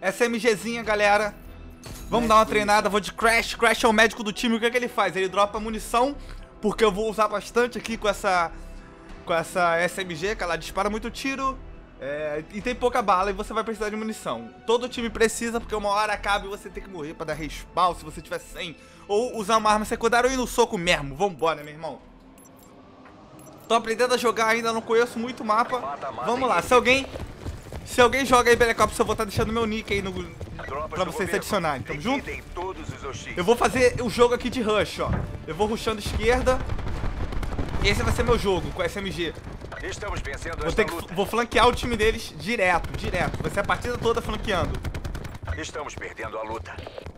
SMGzinha, galera. Vamos dar uma treinada, vou de Crash. Crash é o médico do time, o que é que ele faz? Ele dropa munição, porque eu vou usar bastante aqui com essa SMG, que ela dispara muito tiro. E tem pouca bala e você vai precisar de munição. Todo time precisa, porque uma hora acaba e você tem que morrer pra dar respawn se você tiver 100. Ou usar uma arma secundária ou ir no soco mesmo. Vambora, meu irmão. Tô aprendendo a jogar ainda, não conheço muito o mapa. Vamos lá, se alguém joga aí Black Ops, eu vou estar deixando meu nick aí pra vocês se adicionarem. Tamo junto? Eu vou fazer o jogo aqui de rush, ó. Eu vou rushando esquerda. Esse vai ser meu jogo, com SMG. Estamos vencendo Vou flanquear o time deles direto. Vai ser a partida toda flanqueando. Estamos perdendo a luta.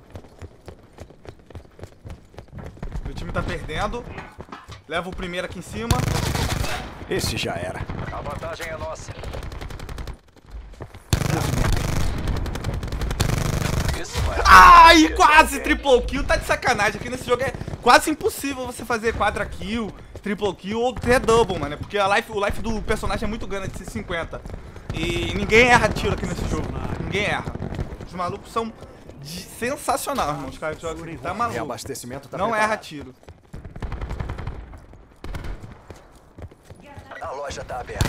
Meu time tá perdendo. Leva o primeiro aqui em cima. Esse já era. A vantagem é nossa. Isso vai. Ai, quase triple kill. Tá de sacanagem. Aqui nesse jogo é quase impossível você fazer quadra kill, triple kill ou até double, mano. Porque o life do personagem é muito grande, de 50. E ninguém erra tiro aqui nesse jogo. Ninguém erra. Os malucos são sensacionais, irmão. Os caras jogam assim, tá maluco. Reabastecimento tá Não preparado. erra tiro. A loja tá aberta.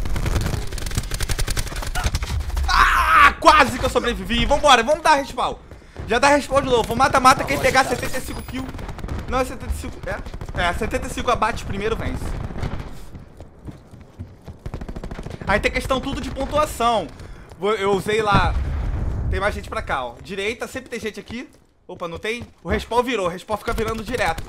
Ah, quase que eu sobrevivi. Vambora, vamos dar respawn. Já dá respawn de novo. Mata-mata, quem pegar 75 kills. Não, é 75. É, 75 abate primeiro vence. Aí tem questão tudo de pontuação. Eu usei lá. Tem mais gente pra cá, ó. Direita, sempre tem gente aqui. Opa, não tem? O respawn virou, o respawn fica virando direto.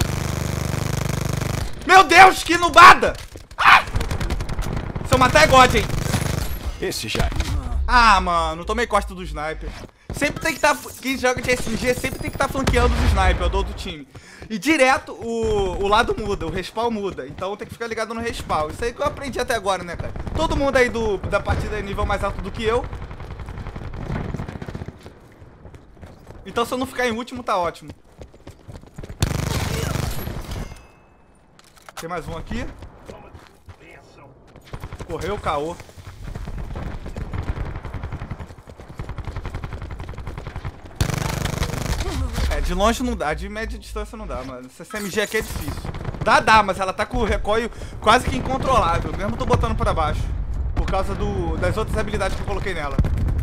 Meu Deus, que nubada! Ah! Se eu matar é God, hein? Esse já é. Ah, mano, tomei costa do sniper. Sempre tem que estar. Quem joga de SMG sempre tem que estar flanqueando os sniper do outro time. E direto o lado muda, o respawn muda. Então tem que ficar ligado no respawn. Isso aí que eu aprendi até agora, né, cara? Todo mundo aí da partida é nível mais alto do que eu. Então se eu não ficar em último, tá ótimo. Tem mais um aqui. Correu, caô. De longe não dá, de média distância não dá, mano. Essa SMG aqui é difícil. Dá, mas ela tá com o recoil quase que incontrolável. Mesmo tô botando pra baixo. Por causa das outras habilidades que eu coloquei nela.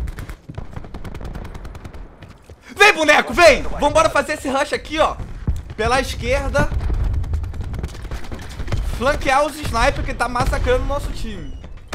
Vem, boneco, vem! Vambora fazer esse rush aqui, ó. Pela esquerda. Flanquear os snipers que tá massacrando o nosso time.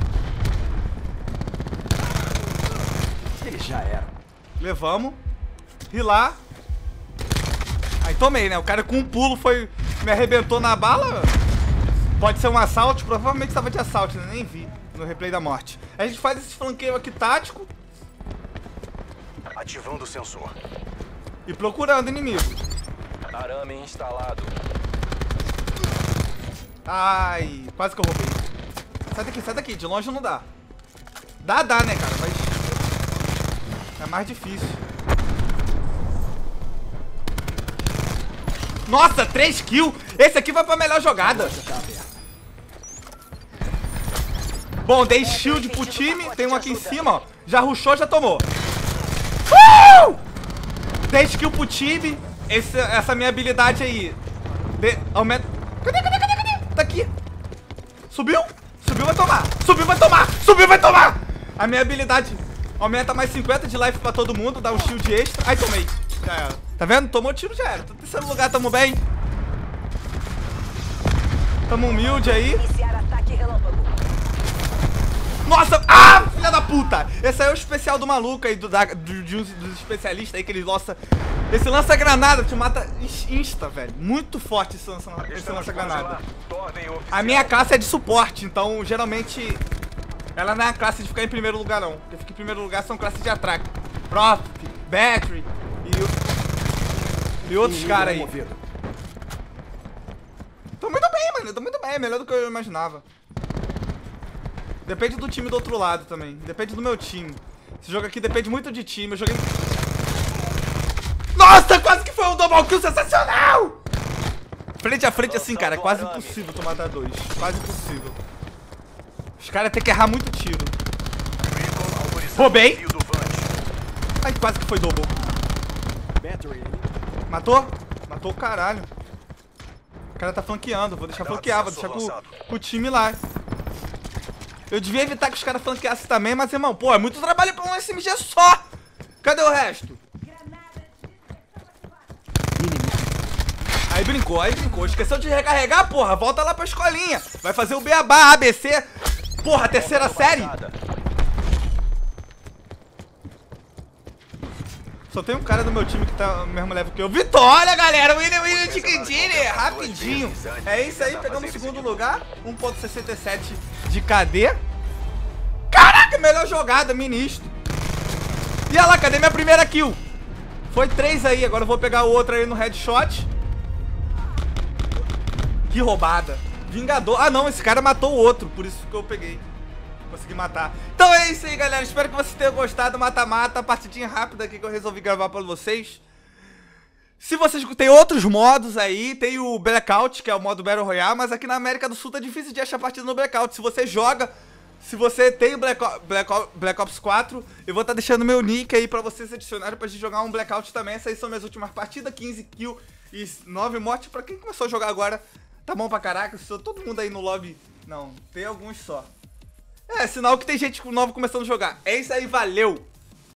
Ele já era. Levamos. Rilar. Aí tomei, né? O cara com um pulo me arrebentou na bala. Pode ser um assalto. Provavelmente estava de assalto, né? Nem vi no replay da morte. A gente faz esse flanqueio aqui tático. Ativando o sensor. E procurando inimigo. Arame instalado. Ai, quase que eu roubei. Sai daqui. De longe não dá. Dá, né, cara? Mas é mais difícil. Nossa, 3 kills. Esse aqui vai pra melhor jogada. Bom, dei shield pro time. Tem um aqui em cima, ó. Já rushou, já tomou. 10 kills pro time. Essa minha habilidade aí. Aumenta. Cadê? Tá aqui. Subiu, vai tomar. A minha habilidade aumenta mais 50 de life pra todo mundo. Dá um shield extra. Ai, tomei. Já era. Tá vendo? Tomou tiro, já era. Tô no terceiro lugar, tamo bem. Tamo humilde aí. Nossa! Ah, filha da puta! Esse aí é o especial do maluco aí, dos especialistas aí, que ele lança... Esse lança-granada te mata insta, velho. Muito forte esse lança-granada. A minha classe é de suporte, então, geralmente... Ela não é a classe de ficar em primeiro lugar, não. Quem fica em primeiro lugar são classes de ataque. Prophet, Battery e outros caras aí. Tô muito bem, mano. Tô muito bem. Melhor do que eu imaginava. Depende do time do outro lado também. Depende do meu time. Esse jogo aqui depende muito de time. Eu joguei... Nossa, quase que foi um double kill sensacional! Frente a frente assim, cara. É quase impossível tu matar dois. Quase impossível. Os caras têm que errar muito tiro. Roubei. Ai, quase que foi double. Battery. Matou? Matou o caralho. O cara tá flanqueando. Vou deixar flanquear, vou deixar com o time lá. Eu devia evitar que os caras flanqueassem também, mas, irmão, pô, é muito trabalho pra um SMG só. Cadê o resto? Aí brincou. Esqueceu de recarregar, porra. Volta lá pra escolinha. Vai fazer o beabá, ABC. Porra, terceira série. Só tem um cara do meu time que tá no mesmo level que eu. Vitória, galera! William Chiquitini, rapidinho. É isso aí, pegamos o segundo lugar. 1.67 de KD. Caraca, melhor jogada, ministro. E olha lá, cadê minha primeira kill? Foi 3 aí, agora eu vou pegar o outro aí no headshot. Que roubada. Vingador. Ah, não, esse cara matou o outro, por isso que eu peguei. Consegui matar. Então é isso aí, galera. Espero que vocês tenham gostado. Mata-mata, partidinha rápida aqui que eu resolvi gravar pra vocês. Se vocês tem outros modos aí, tem o Blackout, que é o modo Battle Royale, mas aqui na América do Sul tá difícil de achar partida no Blackout. Se você joga, se você tem o Black Ops 4, eu vou estar deixando meu nick aí pra vocês adicionarem pra gente jogar um Blackout também. Essas aí são minhas últimas partidas, 15 kills e 9 mortes. Pra quem começou a jogar agora, tá bom pra caraca. Todo mundo aí no lobby, não, tem alguns só. É, sinal que tem gente nova começando a jogar. É isso aí, valeu!